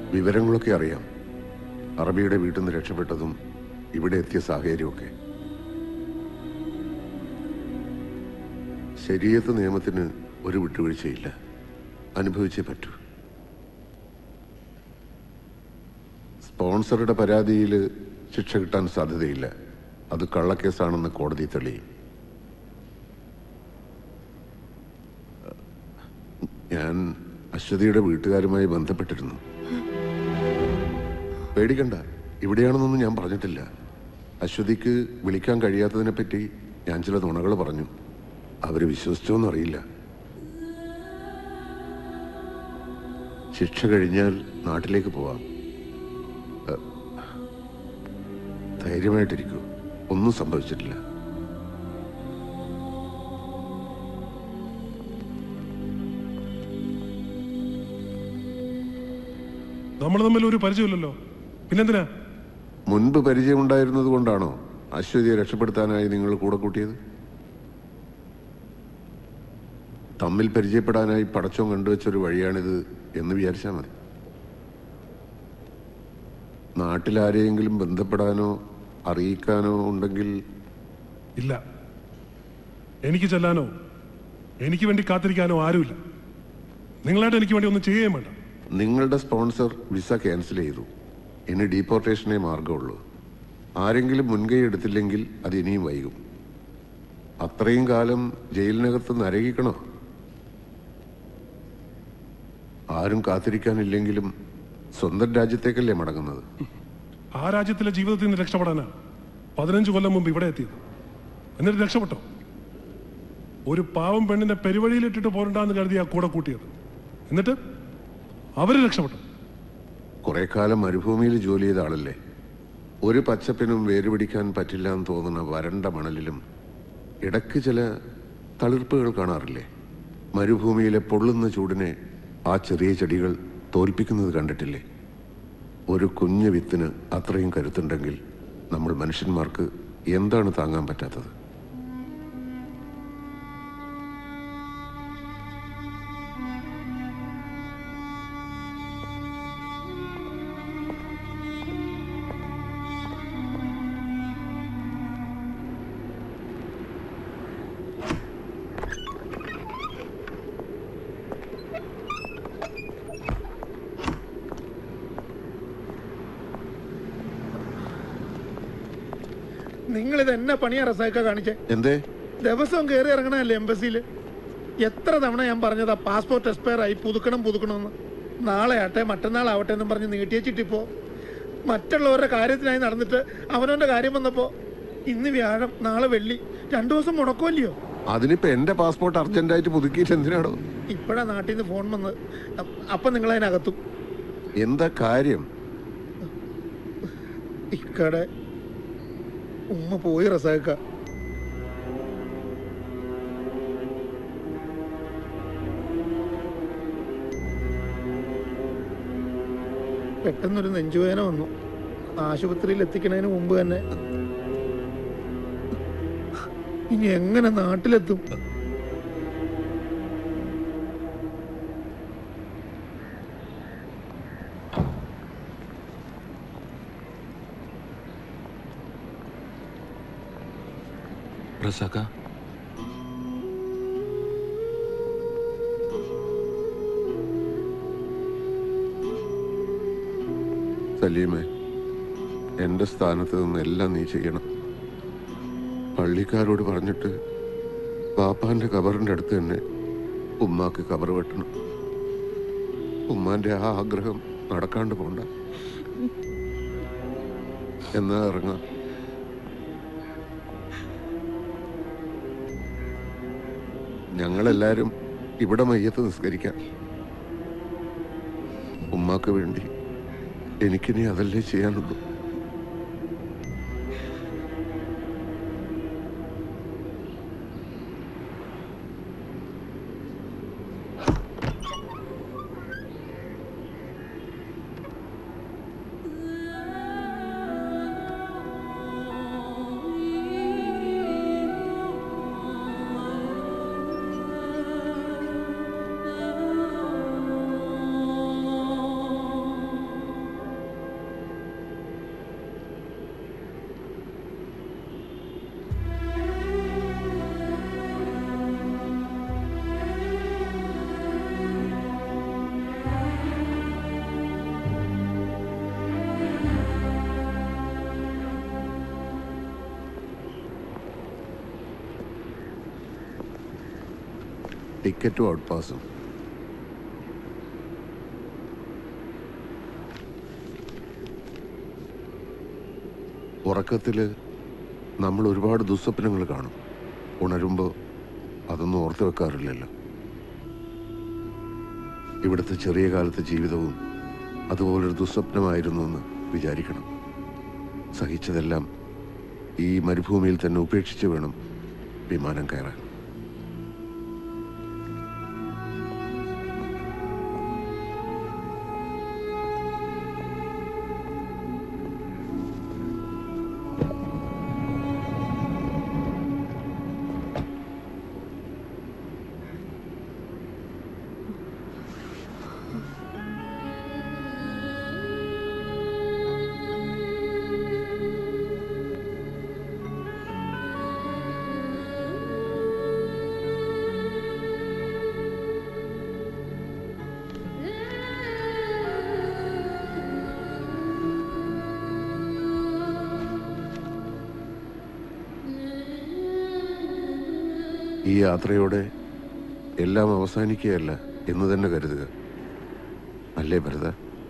വിവരങ്ങളൊക്കെ അറിയാം. അറബിയുടെ വീട്ടിൽ നിന്ന് രക്ഷപ്പെട്ടതും ഇവിടെ എത്തിയ സാഹചര്യമൊക്കെ. ശരീഅത്ത് നിയമത്തിന് ഒരു വിട്ടുവീഴ്ചയില്ല. അനുഭവിച്ചേ പറ്റൂ. സ്പോൺസറുടെ പരാതിയിൽ ശിക്ഷ കിട്ടാൻ സാധ്യതയില്ല. അത് കള്ളക്കേസാണെന്ന് കോടതി തെളിയും. ഞാൻ അശ്വതിയുടെ വീട്ടുകാരുമായി ബന്ധപ്പെട്ടിരുന്നു. പേടിക്കണ്ട, ഇവിടെയാണെന്നൊന്നും ഞാൻ പറഞ്ഞിട്ടില്ല. അശ്വതിക്ക് വിളിക്കാൻ കഴിയാത്തതിനെപ്പറ്റി ഞാൻ ചില നുണകൾ പറഞ്ഞു. അവര് വിശ്വസിച്ചോന്നറിയില്ല. ശിക്ഷ കഴിഞ്ഞാൽ നാട്ടിലേക്ക് പോവാം. ധൈര്യമായിട്ടിരിക്കൂ, ഒന്നും സംഭവിച്ചിട്ടില്ല. നമ്മൾ തമ്മിൽ ഒരു പരിചയമില്ലല്ലോ, പിന്നെന്തിനാ? മുൻപ് പരിചയമുണ്ടായിരുന്നത് കൊണ്ടാണോ അശ്വതിയെ രക്ഷപ്പെടുത്താനായി നിങ്ങൾ കൂടെ കൂട്ടിയത്? തമ്മിൽ പരിചയപ്പെടാനായി പടച്ചോൻ കണ്ടുവച്ചൊരു വഴിയാണിത് എന്ന് വിചാരിച്ചാൽ മതി. നാട്ടിലാരെയെങ്കിലും ബന്ധപ്പെടാനോ അറിയിക്കാനോ ഉണ്ടെങ്കിൽ? ഇല്ല, എനിക്ക് ചെല്ലാനോ എനിക്ക് വേണ്ടി കാത്തിരിക്കാനോ ആരുമില്ല. നിങ്ങളായിട്ട് എനിക്ക് വേണ്ടി ഒന്നും ചെയ്യുകയും വേണ്ട. നിങ്ങളുടെ സ്പോൺസർ വിസ ക്യാൻസൽ ചെയ്തു. ഇനി ഡീപ്പോർട്ടേഷനേ മാർഗമുള്ളൂ. ആരെങ്കിലും മുൻകൈ എടുത്തില്ലെങ്കിൽ അത് ഇനിയും വൈകും. അത്രയും കാലം ജയിലിനകത്ത് നരകിക്കണോ? ആരും കാത്തിരിക്കാനില്ലെങ്കിലും സ്വന്തം രാജ്യത്തേക്കല്ലേ മടങ്ങുന്നത്? ആ രാജ്യത്തിലെ ജീവിതത്തിൽ നിന്ന് രക്ഷപ്പെടാനാ 15 കൊല്ലം മുമ്പ് ഇവിടെ എത്തിയത്. എന്നിട്ട് രക്ഷപ്പെട്ടോ? ഒരു പാവം പെണ്ണിനെ പെരുവഴിയിലിട്ടിട്ട് പോരണ്ടെന്ന് കരുതിയാ കൂടെ കൂട്ടിയത്. എന്നിട്ട് അവര് രക്ഷപ്പെട്ടു. കുറെ കാലം മരുഭൂമിയിൽ ജോലി ചെയ്ത ആളല്ലേ. ഒരു പച്ചപ്പിനും വേരുപിടിക്കാൻ പറ്റില്ല എന്ന് തോന്നുന്ന വരണ്ട മണലിലും ഇടയ്ക്ക് ചില തളിർപ്പുകൾ കാണാറില്ലേ? മരുഭൂമിയിലെ പൊള്ളുന്ന ചൂടിനെ ആ ചെറിയ ചെടികൾ തോൽപ്പിക്കുന്നത് കണ്ടിട്ടില്ലേ? ഒരു കുഞ്ഞു വിത്തിന് അത്രയും കരുത്തുണ്ടെങ്കിൽ നമ്മൾ മനുഷ്യന്മാർക്ക് എന്താണ് താങ്ങാൻ പറ്റാത്തത്? നിങ്ങളിത് എന്നെ പണിയാ റസാക്ക കാണിച്ചേ? എന്തേ? ദിവസവും കയറി ഇറങ്ങണല്ലേ എംബസിയില്? എത്ര തവണ ഞാൻ പറഞ്ഞതാ പാസ്പോർട്ട് എക്സ്പയർ ആയി, പുതുക്കണമെന്ന്. നാളെ ആട്ടെ മറ്റന്നാളാവട്ടെ എന്നും പറഞ്ഞ് നീട്ടിയച്ചിട്ടിപ്പോ മറ്റുള്ളവരുടെ കാര്യത്തിനായി നടന്നിട്ട് അവനവന്റെ കാര്യം വന്നപ്പോ ഇന്ന് വ്യാഴം നാളെ വെള്ളി 2 ദിവസം മുടക്കുമല്ലയോ? അതിനിപ്പോ എന്റെ പാസ്പോർട്ട് അർജന്റായിട്ട് പുതുക്കിയിട്ട് എന്തിനാണോ? ഇപ്പഴാ നാട്ടിൽ നിന്ന് ഫോൺ വന്ന്. അപ്പൊ നിങ്ങൾ അതിനകത്തും. എന്താ കാര്യം? ഇക്കടെ ഉമ്മ പോയി റസാക്ക. പെട്ടെന്നൊരു നെഞ്ചുവേദന വന്നു. ആശുപത്രിയിൽ എത്തിക്കുന്നതിന് മുമ്പ് തന്നെ. ഇനി എങ്ങനെ നാട്ടിലെത്തും? റസാക്ക, സലീമേ, എന്റെ സ്ഥാനത്ത് നിന്ന് എല്ലാം നീ ചെയ്യണം. പള്ളിക്കാരോട് പറഞ്ഞിട്ട് പാപ്പാന്റെ കബറിന്റെ അടുത്ത് തന്നെ ഉമ്മാക്ക് കബർ വെട്ടണം. ഉമ്മാന്റെ ആ ആഗ്രഹം നടക്കാണ്ട് പോണ്ട. എന്നാ ഇറങ്ങാം. ഞങ്ങളെല്ലാരും ഇവിടെ മയ്യത്ത് നിസ്കരിക്കാം. ഉമ്മാക്ക് വേണ്ടി എനിക്കിനി അതല്ലേ ചെയ്യാനുള്ളൂ. ടിക്കറ്റും ഔട്ട് പാസും. ഉറക്കത്തിൽ നമ്മൾ ഒരുപാട് ദുസ്വപ്നങ്ങൾ കാണും. ഉണരുമ്പോൾ അതൊന്നും ഓർത്ത് വെക്കാറില്ലല്ലോ. ഇവിടുത്തെ ചെറിയ കാലത്തെ ജീവിതവും അതുപോലൊരു ദുസ്വപ്നമായിരുന്നു എന്ന് വിചാരിക്കണം. സഹിച്ചതെല്ലാം ഈ മരുഭൂമിയിൽ തന്നെ ഉപേക്ഷിച്ച് വേണം വിമാനം കയറാൻ. ഈ യാത്രയോടെ എല്ലാം അവസാനിക്കുകയല്ല എന്ന് തന്നെ കരുതുക, അല്ലേ ഭരത?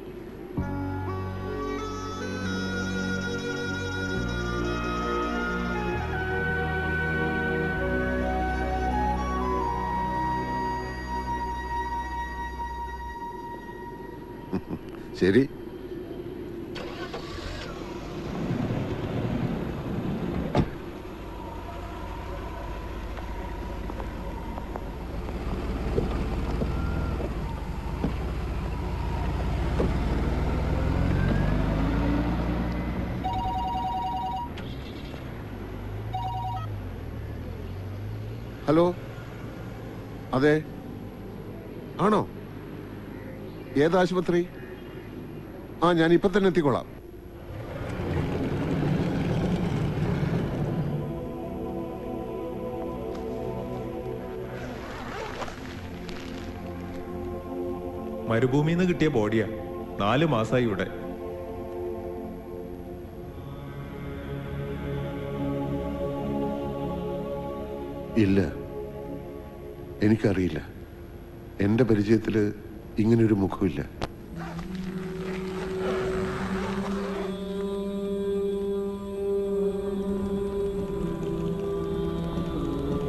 ശരി. ഹലോ, അതെ, ആണോ? ഏതാശുപത്രി? ഞാൻ ഇപ്പം തന്നെ എത്തിക്കോളാം. മരുഭൂമിയിൽ നിന്ന് കിട്ടിയ ബോഡിയാ. 4 മാസമായി ഇവിടെ. ഇല്ല, എനിക്കറിയില്ല. എൻ്റെ പരിചയത്തിൽ ഇങ്ങനൊരു മുഖമില്ല.